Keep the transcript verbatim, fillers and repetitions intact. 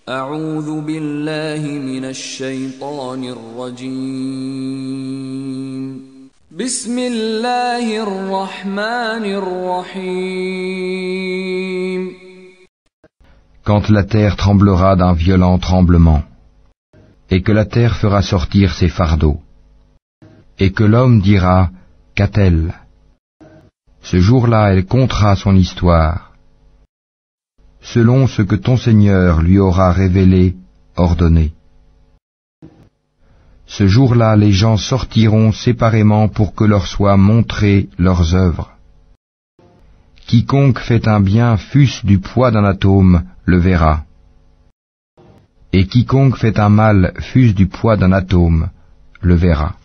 أعوذ بالله من الشيطان الرجيم بسم الله الرحمن الرحيم Quand la terre tremblera d'un violent tremblement, et que la terre fera sortir ses fardeaux, et que l'homme dira, qu'a-t-elle? Ce jour-là, elle contera son histoire, selon ce que ton Seigneur lui aura révélé, ordonné. Ce jour-là, les gens sortiront séparément pour que leur soient montrées leurs œuvres. Quiconque fait un bien, fût-ce du poids d'un atome, le verra. Et quiconque fait un mal, fût-ce du poids d'un atome, le verra.